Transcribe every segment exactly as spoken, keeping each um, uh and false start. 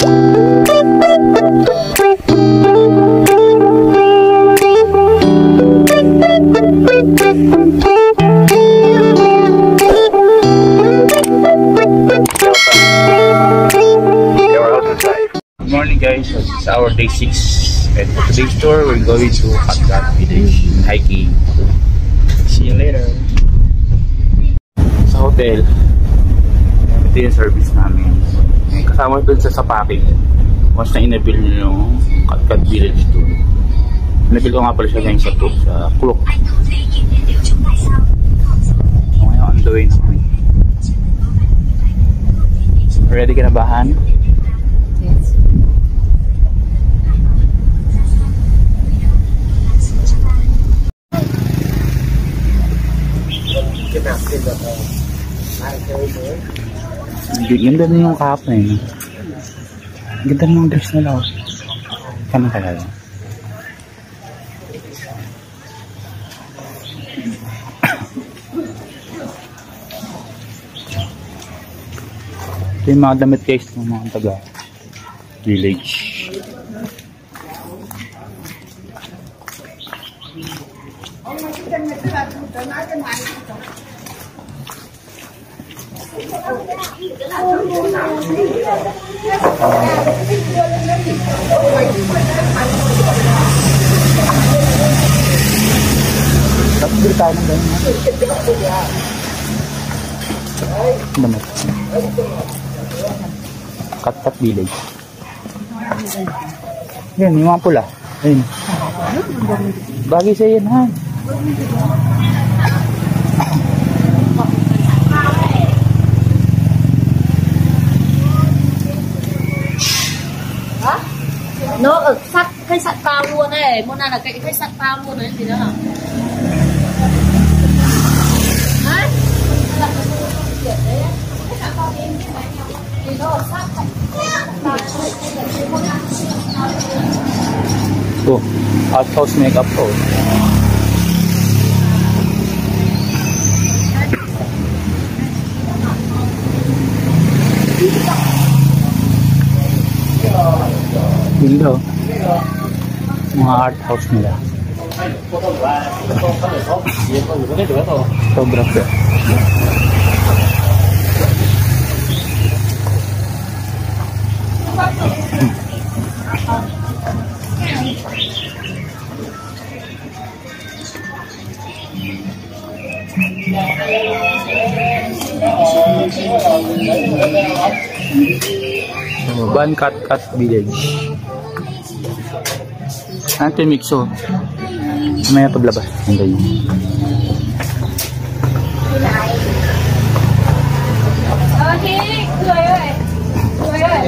Morning guys, it's our day six and for today's tour we're going to Katkat Village hiking. See you later. Sa hotel, ito yung service namin. May kasama dun sa sa package. Once na inabil nyo yung Katkat Village tour. Inabil ko nga pala siya ngayon sa tour sa Kluk. So ngayon on the way na kami. Ready ka na ba, Han? Yes. Ganda na yung kahapon eh. Ganda na yung dress nila. Kano kaya lang? Ito yung mga damit guys ng mga taga village. Tapos bili tayo ng ganyan. Damit. Katkat Village. Yan, yung mga pula. Ayun. Bagay sa yan, ha? Nó ở sát khách sạn bao luôn này, món này là cái khách sạn bao luôn đấy gì đó hả? Đấy. Thì nó ở sát Oh, art house makeup po. Ganda, mga art house nila. Sobra po. So, Ban Katkat Village. Ito yung mixo. May paglabas. Handa yun. Okay, cười ơi. Cười ơi.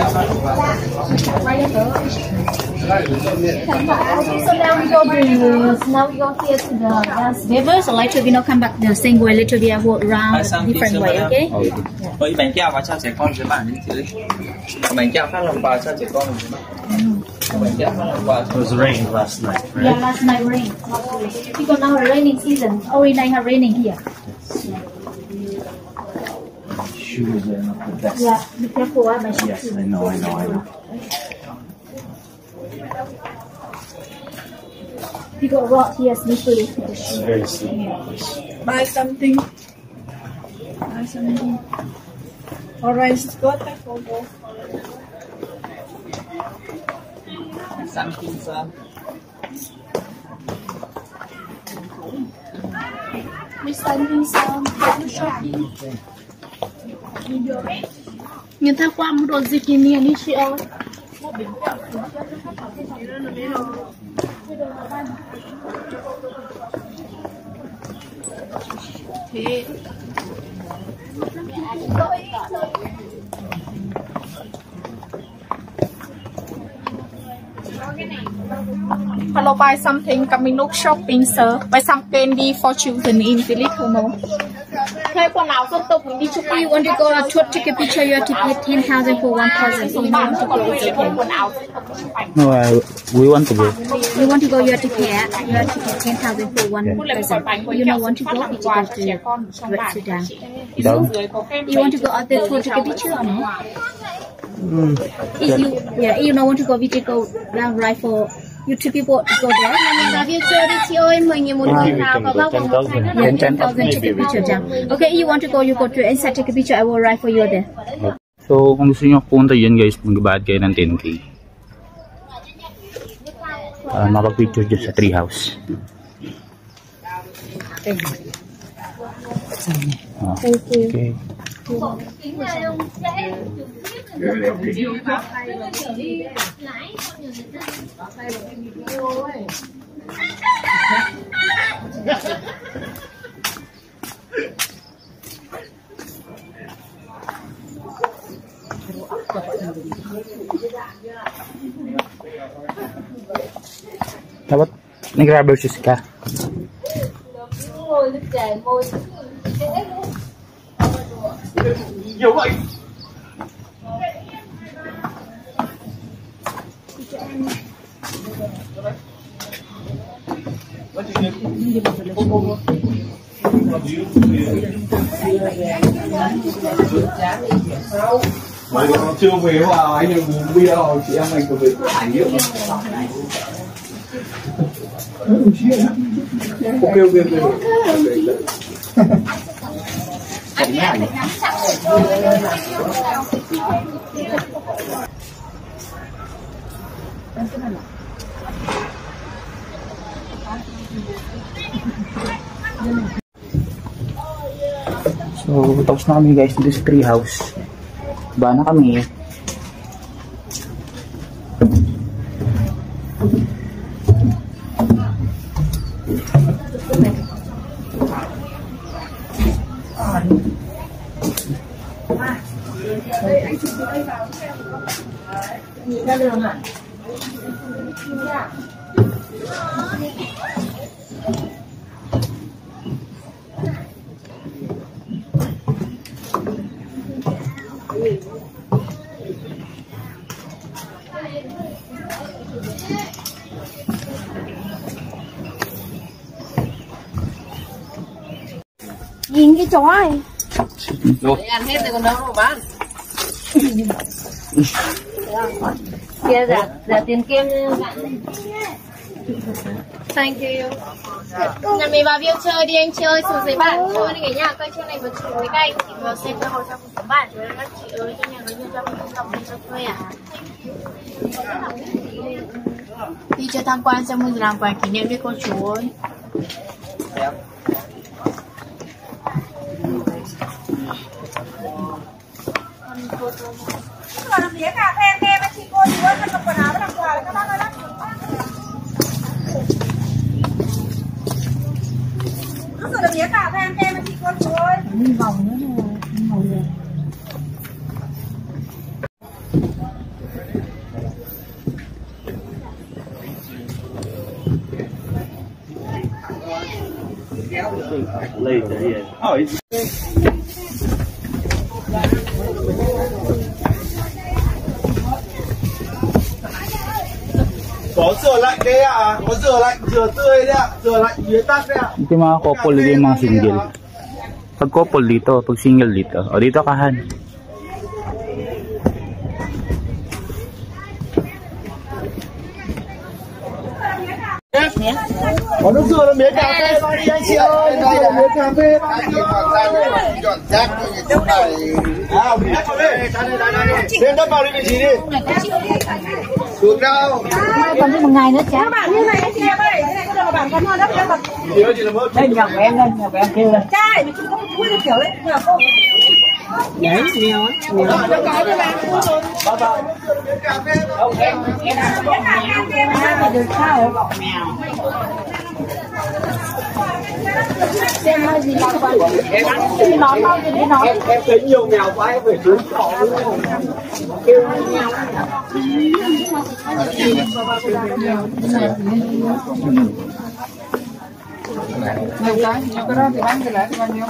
So now we go to, now we go here to the Las Vegas. So later we not come back the same way. Later we have walk around different way. Okay. Có bánh kẹo và cho trẻ con với bạn đến dưới. Bánh kẹo phát làm quà cho trẻ con với bạn. Bánh kẹo phát làm quà. It was raining last night, right? Yeah, last night rain. Because now it's raining season. Every night have raining here. Shoes are not the best. Yeah, be careful ah, my shoes. Yes, I know, I know, I know. You got rot here, slippery. It's very sleepy. Buy something. Buy something. Orange is good. Something, sir. We sending some shopping. Người ta qua một đồ gì kỷ niệm đi chị ơi. Thế. Hello, buy something. Coming look shopping, sir. Buy some candy for children in Filipino. Thuê quần áo dân tộc mình đi chụp. You want to go a tour, take a picture, you have to pay ten thousand for one person. So you want to go, it's okay. No, I, we want to go. You want to go, you have to pay. You have to pay ten thousand for one person. You don't want to go, you go to Sudan. Down. You want to go out there for take a picture or no? Mm. If you, yeah, you don't want to go, we can go down right for you two people to go there. Yeah, we can go ten thousand take a picture. Okay, you want to go, you go to inside, take a picture. I will write for you there. So, kung gusto nyo punta yun guys, magbayad kayo ng ten K. Uh, mapag-picture dyan sa treehouse. Thank you. Uh, Thank you. Okay. Dapat nag-rubber shoes ka. Nhiều vậy. Mày còn chưa về vào anh em uống bia rồi chị em mình có về ảnh nhiều. Ok ok ok. So, tapos na kami guys dito sa treehouse. Ba na kami. Nhìn cái chó này. Để ăn hết rồi còn đâu mà bán. Kia giả, giả tiền kem nha. Thank you. Nhà mình vào view chơi đi anh chơi, xuống dưới bạn chơi đi cái nhà cây trên này vừa chịu với cây, chị vừa xem cơ hội cho cuộc sống bạn với các chị ơi cho nhà người dân cho mình không đi cho thuê à. Đi chơi tham quan xem mình làm quà kỷ niệm với cô chú ơi. Làm mía cà phê kem anh chị cô chú ơi, cầm quần áo với làm quà các bác ơi đó. Nó rồi làm mía cà phê kem anh chị cô chú ơi. Đi vòng nữa rồi, đi vòng rồi. Có rửa lạnh đấy ạ, có rửa lạnh, rửa tươi đấy ạ, rửa lạnh mía tắt đấy ạ. Ito yung mga couple, ito yung mga single. Pag couple dito, pag single dito. O dito kahan. Có nước dừa là mía cà phê coi đi anh chị ơi, đây là mía cà phê. Dọn rác cho những chỗ này. À, mía cho đây, lên đất vào đi vị trí đi. Xuống đâu? Còn thêm một ngày nữa cháu. Các bạn như này anh chị em ơi, cái này có được bạn con hơn đó bây giờ. Chị ơi chị làm ơn. Đây nhà của em đây, nhà của em kia đây. Trai, mà chúng có vui được kiểu đấy, nhờ cô. Đấy, nhiều á. Nhiều. Nó có cho bạn vui rồi. Bà bà, mía cà phê. Không, em, em ăn bọc mèo. À, mà được sao bọc mèo. Xem hơi gì làm quà. Đi nón bao nhiêu đi nón. Em em thấy nhiều mèo quá em phải trốn trọ luôn. Kêu mèo. Nhiều cái, nhiều cái đó thì bán cái lại thì bao nhiêu?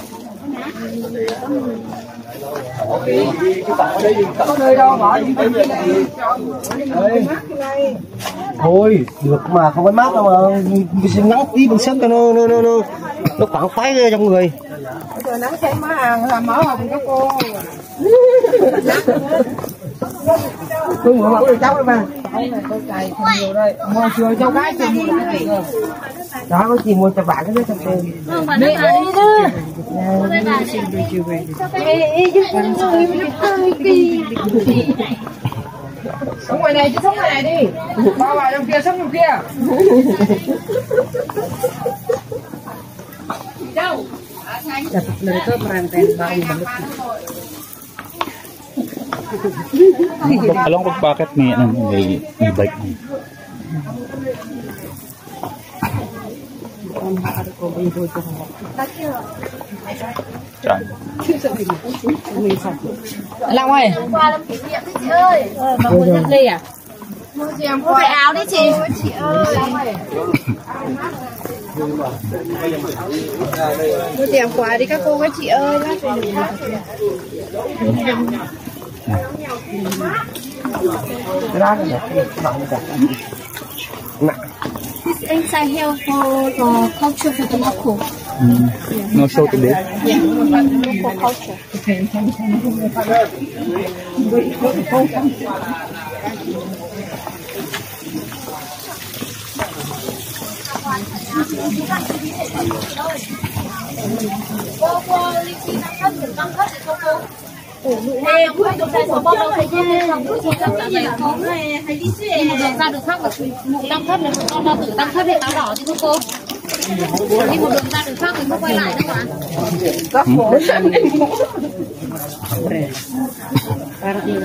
Có nơi đâu bỏ đi. Thôi, được mà không có mát đâu mà mình ngắn tí mình xếp cho nó nó nó nó nó khoảng khoái ra trong người. Giờ nắng cháy má hàng làm mở hồng cho cô. Tôi mua mẫu cho cháu đấy mà. Tôi cày nhiều đây. Mua chưa cho gái chưa mua lại rồi. Đó có gì mua cho bạn cái trong tiền. Đi đi đó. Sống ngoài này chứ sống ngoài này đi. Bao vào trong kia sống trong kia. Đâu? Dapat mereka merantai bayi balik. Alam ko bakit may ano may e-bike mo. Chán. Long ơi. Qua làm kỷ niệm đấy chị ơi. Ờ, mà mua dép ly à? Mua gì em mua cái áo đấy chị. Chị ơi. Mua tiền quà đi các cô các chị ơi. This inside here for the culture for the local. Mm. No show today. Yeah, local culture. Cô cô linh chi tăng cấp thử tăng cấp để cho cô. Ê, cuối cùng này số bao lâu thấy chưa? Trong cuối cùng cả này có này thấy đi chứ. Đi một đường ra đường khác mà một tăng cấp này một con bao tử tăng cấp để táo đỏ chứ cô. Đi một đường ra đường khác mình không quay lại đâu ạ. Các phố para dia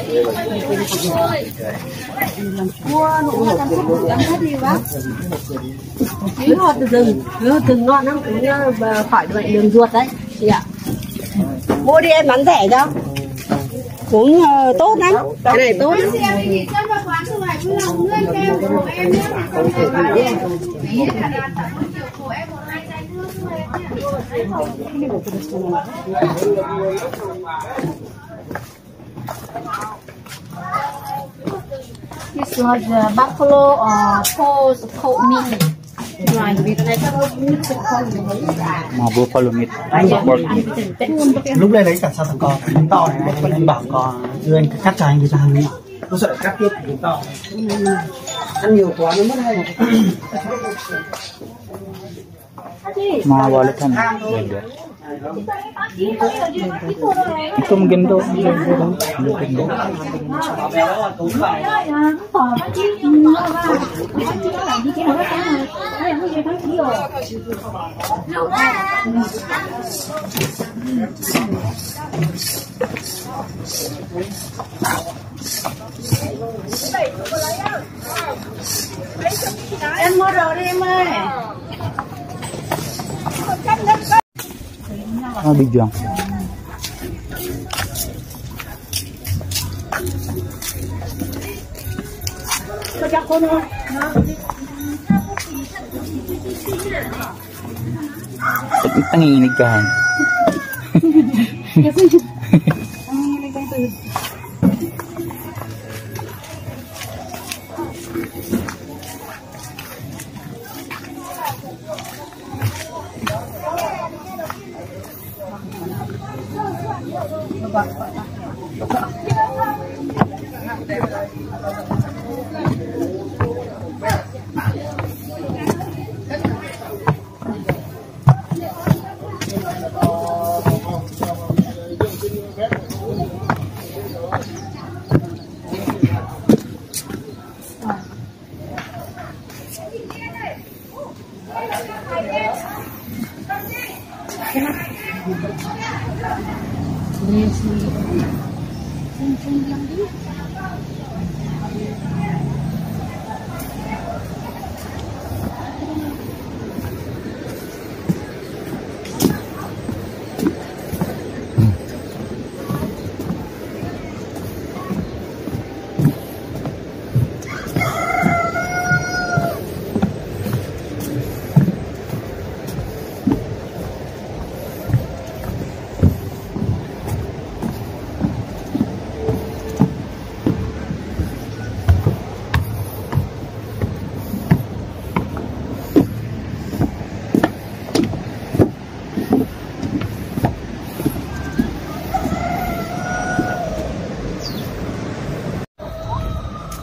mua nụ tăng cấp tự tăng cấp đi bác. Cứ hột từ rừng, cứ từng ngon lắm cũng khỏi bệnh đường ruột đấy chị ạ. Mua đi em bán rẻ cho. Cũng uh, tốt lắm. Cái này tốt. This was the buffalo or horse coat meat. Right, vì cái này các ông biết được không? Mà buffalo meat. Lúc đây lấy cả sao thằng con miếng to này anh bảo con đưa anh cắt cho anh đi cho hàng đi. Tôi sợ cắt tiếp miếng to. Ăn nhiều quá nó mất hay. Mga wallet kan. Ito maganda. Maganda. Em mua đồ đi em ơi. Ah, video. Nanginginig ka.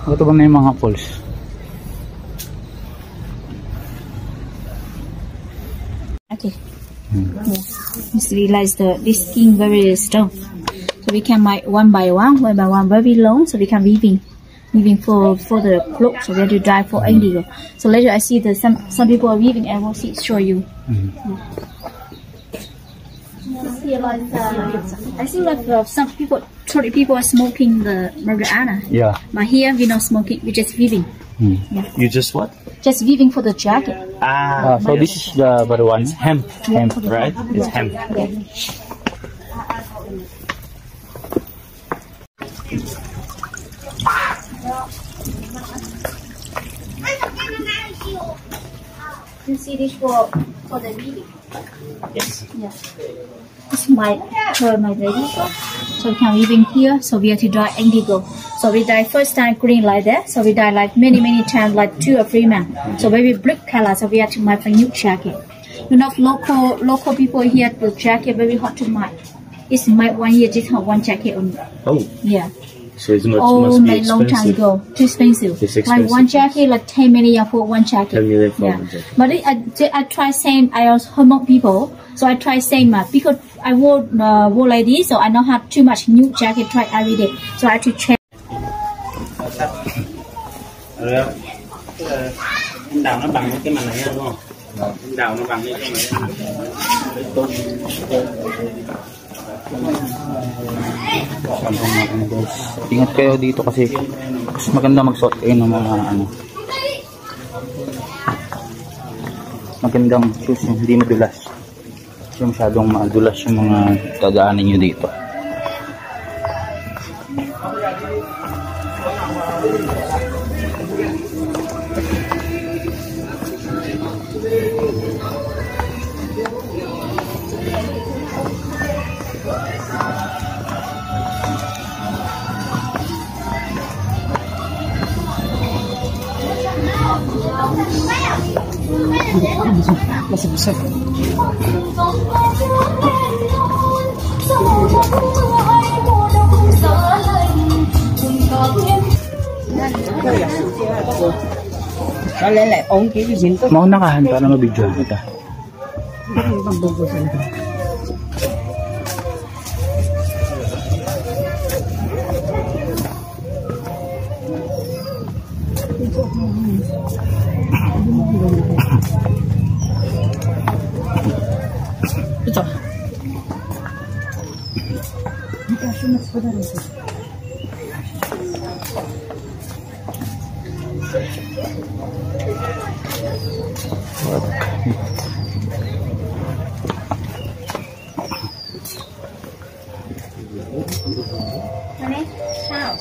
Ito ba na yung mga falls? Okay. Hmm. Yeah. Just realize the this skin very strong. So we can make one by one, one by one very long. So we can weaving, weaving for for the cloth. So we have to dry for indigo. So later I see the some some people are weaving. I will see show you. Mm-hmm. Yeah. Here, like, uh, I think like uh, some people, thirty people are smoking the marijuana. Yeah. But here we not smoking. We just weaving. Hmm. Yeah. You just what? Just weaving for the jacket. Ah, so this is the other one, hemp, Yeah, hemp, right? It's yeah. hemp. Yeah. You see this for for the weaving. Yes. Yeah. This is my for my lady. So we can weaving here. So we have to dye indigo. So we dye first time green like that. So we dye like many many times, like two or three months. So very brick color. So we have to make a new jacket. You know, local local people here the jacket very hard to make. It's my one year just have one jacket only. Oh, Yeah. so it must, Oh, must be made long time expensive. ago. Too expensive. It's Like expensive. one jacket, like ten million for one jacket. ten million for yeah. one jacket. But it, I, I try same. I also Hmong people, so I try same uh, because I wore uh, wore like this, so I don't have too much new jacket try every day. So I have to change. Đào nó bằng cái màn này đúng không? Đào nó bằng cái màn Guys, ingat kayo dito kasi mas maganda magsuot kayo ng mga ano, magandang shoes, hindi madulas. Kasi masyadong madulas yung mga dadaanin nyo dito. Masuk-masuk. Nó lên lại ống cái gì dính tốt. Mau nakahan para mabidyo kita. Bằng bông bông xanh. Betul. Ini, sao?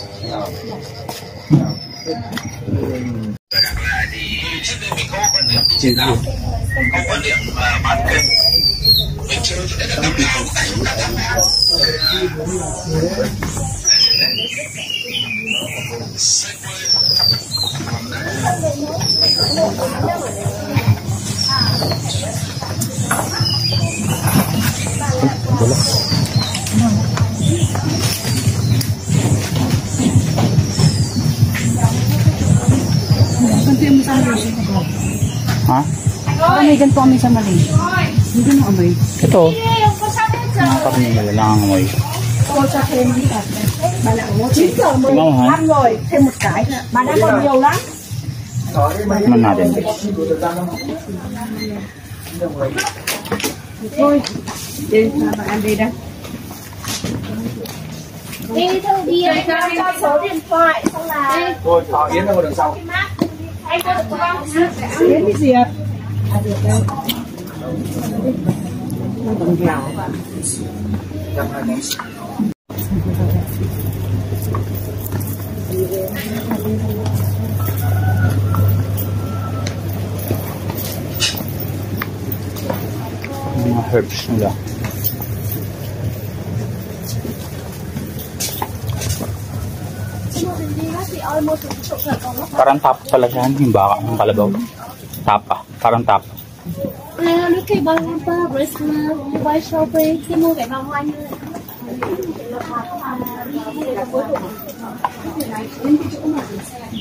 Có quan điểm bán kênh mình chơi để các bạn nào cảnh Ha? May ganito kami sa mali. Hindi na amoy. Ito. Mga karne nila lang ang amoy. Cô cho thêm đi ạ. Bà nặng một chín giờ mười Ngon hả? ăn rồi, thêm một cái. Bà đang còn nhiều lắm. Tikman natin. Thôi, đi bà ăn đi đây. Đi thôi đi, cho cho số điện thoại xong là. Thôi, thỏ Yến ra ngồi đằng sau. Anh có được không? Đến cái gì ạ? À, được đâu. Nó còn gạo. Mga herbs nila. Parang tap pala siya, yung baka, yung kalabaw. Tapa, parang tap. À, nó cái bao ba bracelet, bay shopping, cái mua cái bao hoa như này.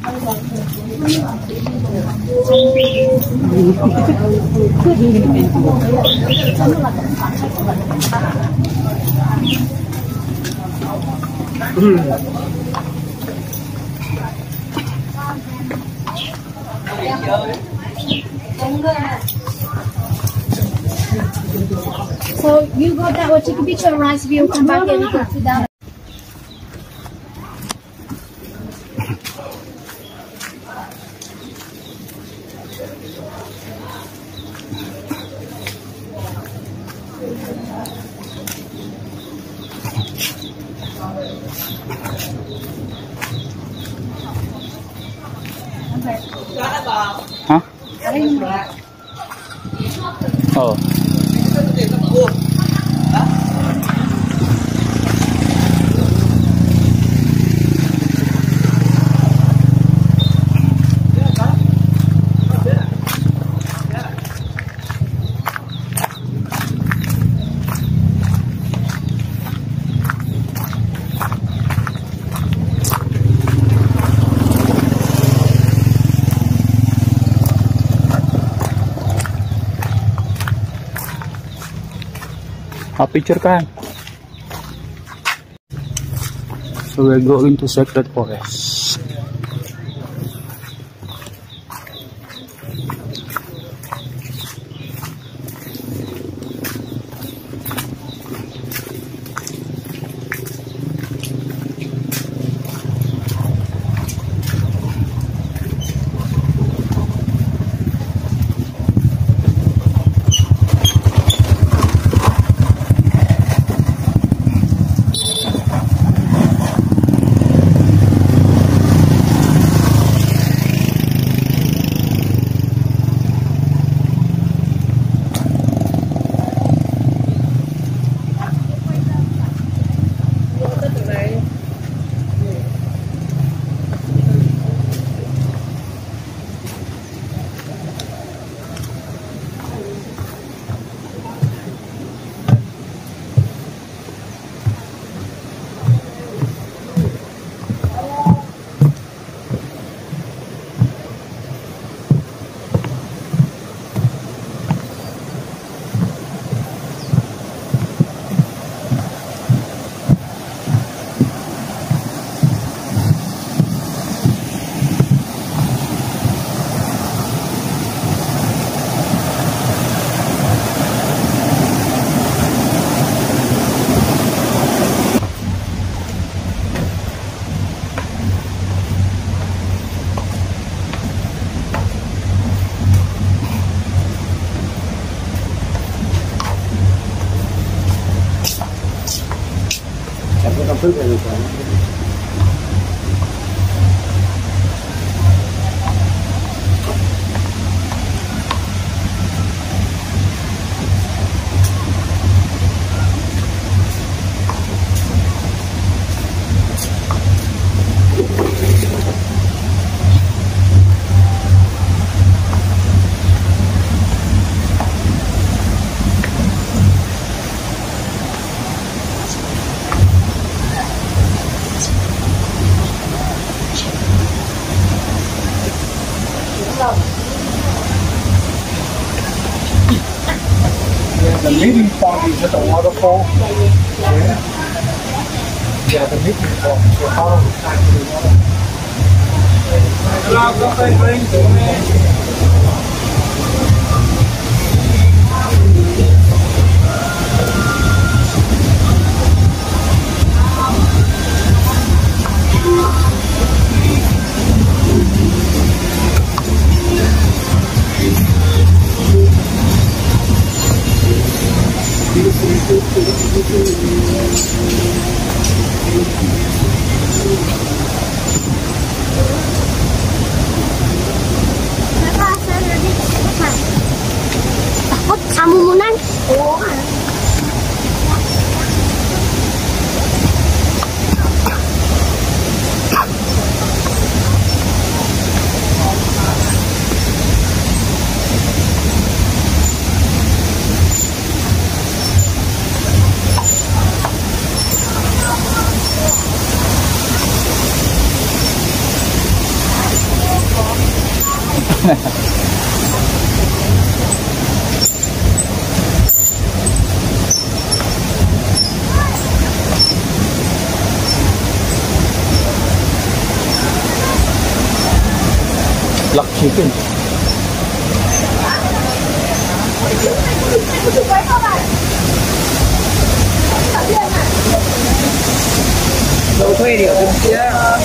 So you go that way, take a picture of rice view, come back and you go to down. Hả? Ờ. A picture kan. So we're going to Sacred Forest. The meeting point is at the waterfall. Yeah. Yeah, the meeting point. So how long is time to the Bye bye, Saturday. Black chicken. Đâu thuê điều bên kia.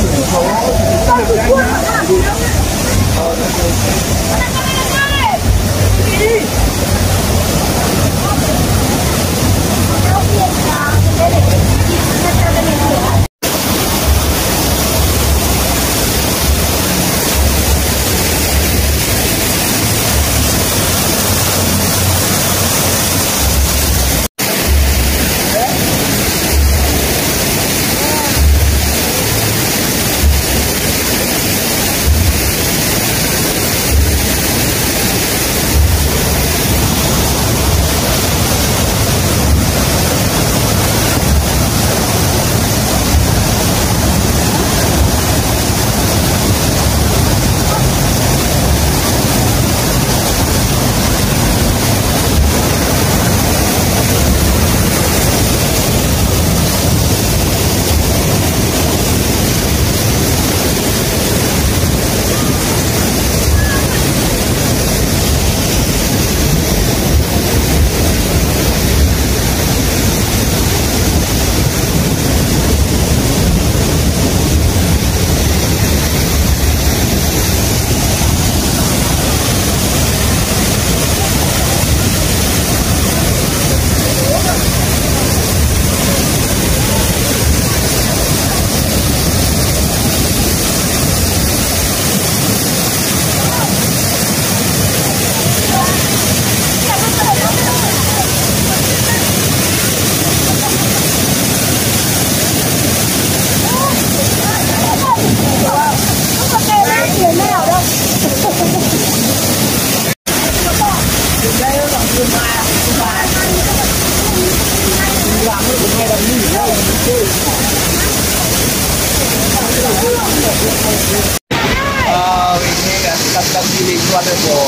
Ah, ini kan kata pilih kuat itu.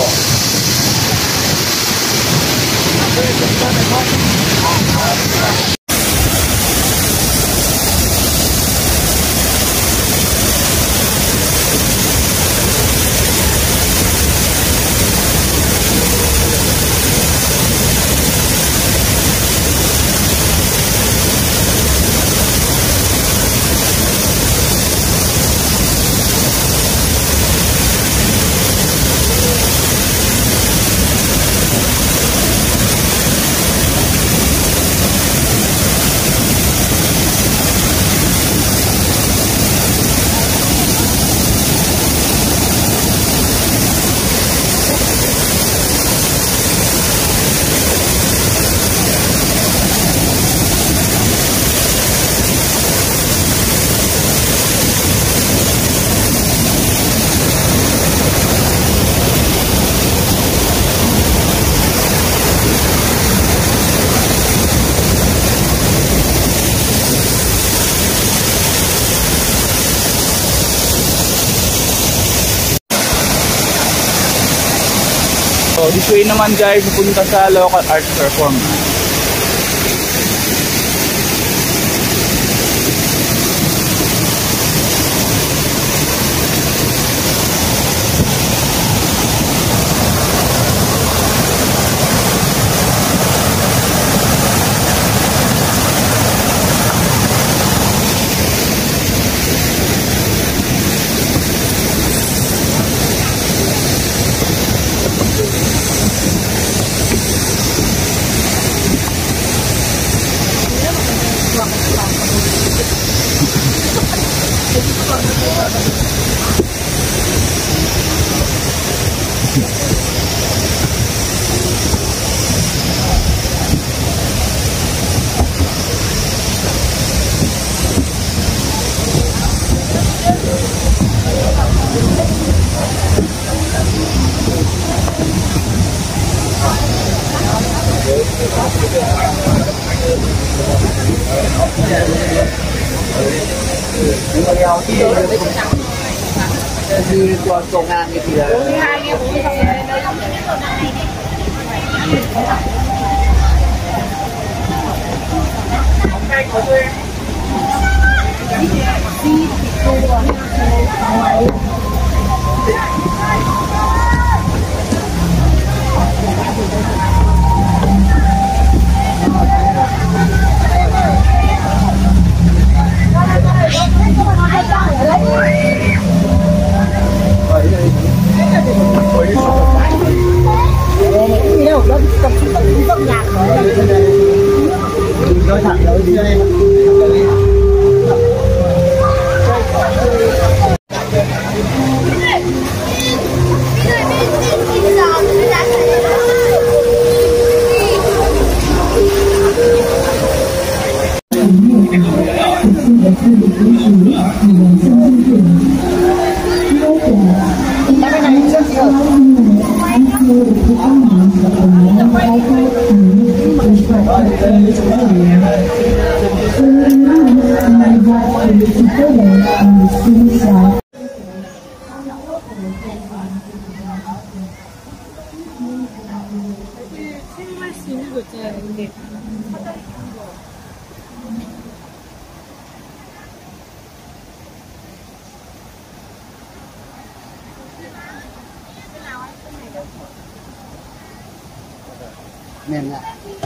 So this way naman guys, pupunta sa local arts performance. Như công an thì là nói thẳng nói đi đây. Nên là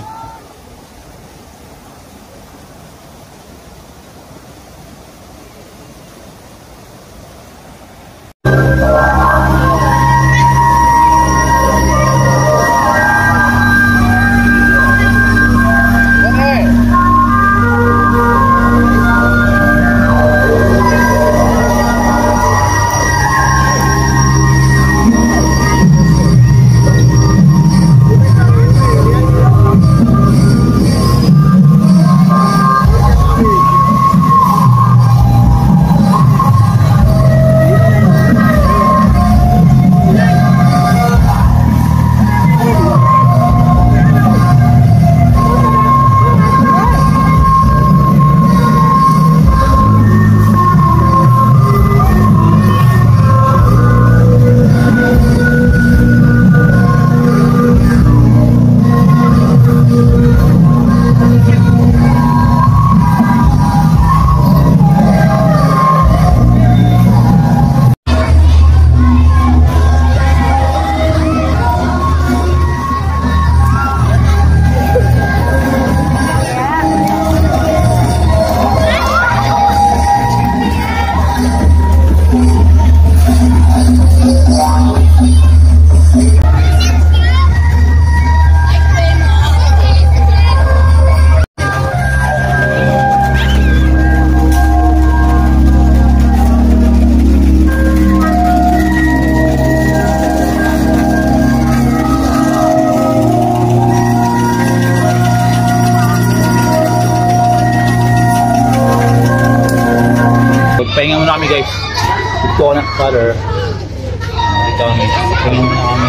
pahinga muna kami guys. Coconut butter. Dito kami. Pahinga muna kami.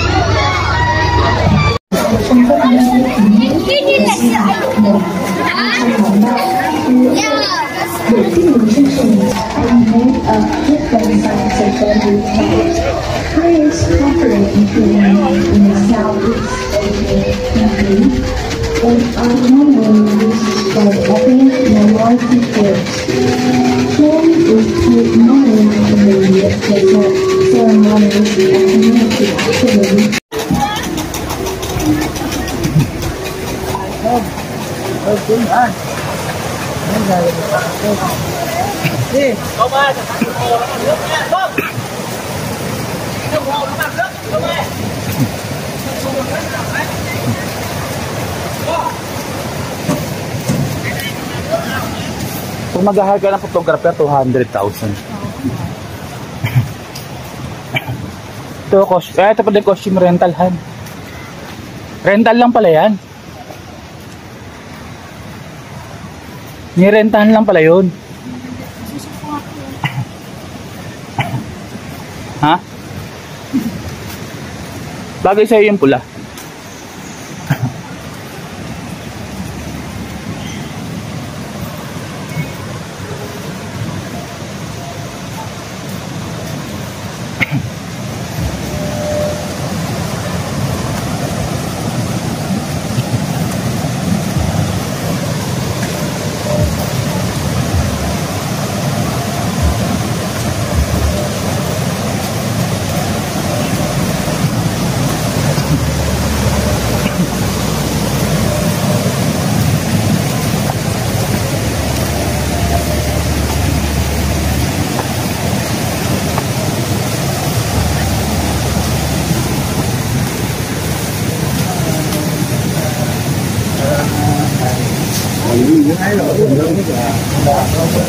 Kung mag-hire ka ng photographer, two hundred thousand. Ito, cost, eh, ito pala yung costume rental, han. Rental lang pala yan. Nirentahan lang pala yun. Ha? Bagay sa'yo yung pula. cũng thấy rồi mình lớn nhất là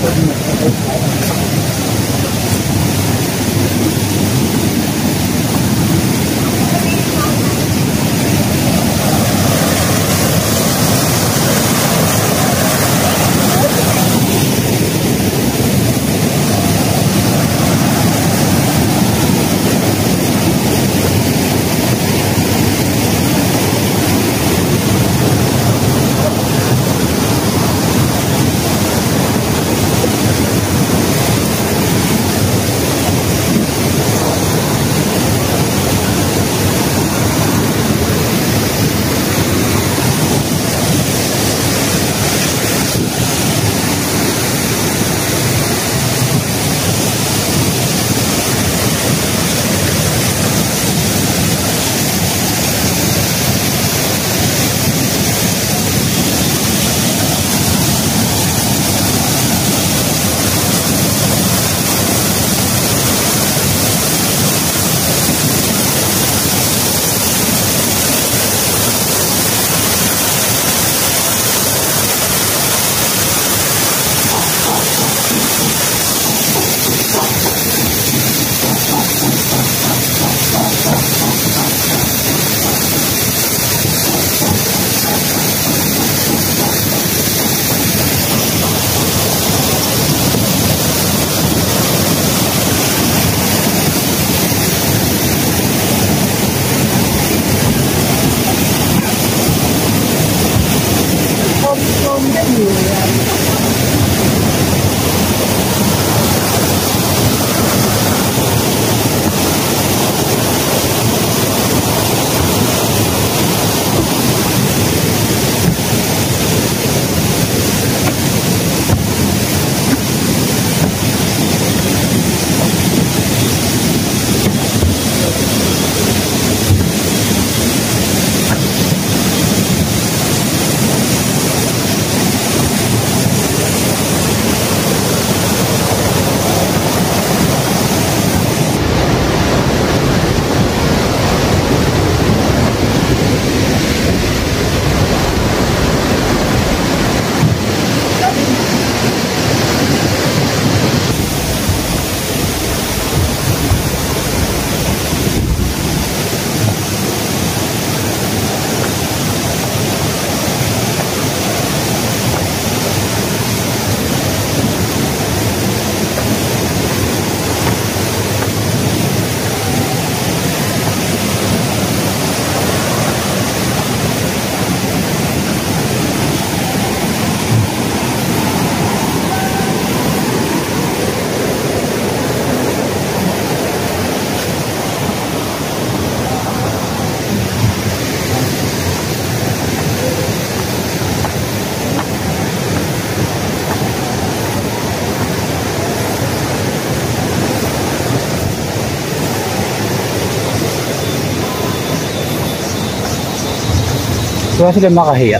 Wala sila makahiya.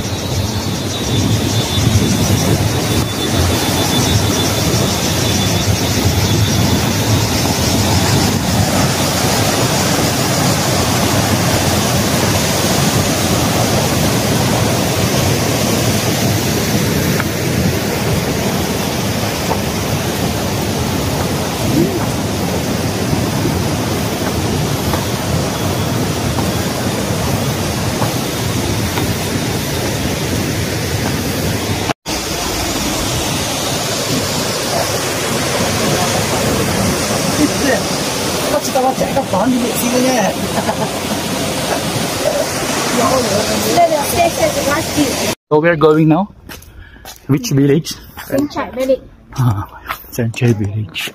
So we are going now? Which village? Sanchai village. Ah, Sanchai village.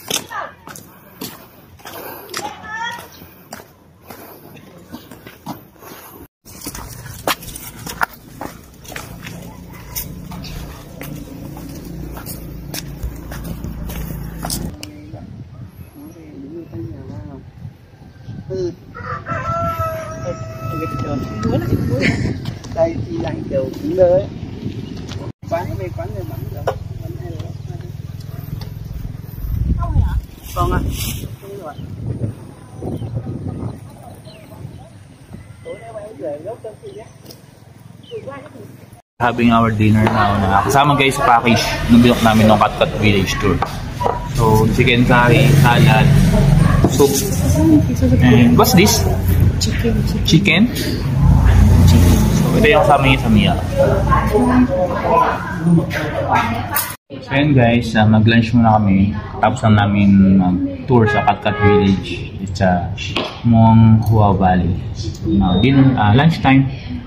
Đây chi lăng đều cũng nơi quán về quán này bắn rồi không hả con à không rồi tối nay bay về gốc chân gì nhé Having our dinner now na kasama guys sa package nung binok namin ng Katkat Village Tour. So, chicken curry, salad, soup, and what's this? Chicken. Chicken? So, ito yung kasama niya sa meal. So yun guys, uh, mag-lunch muna kami. Tapos lang namin mag-tour sa Katkat Village. It's a uh, Muang Hua Valley. Uh, dinner, uh, lunch time.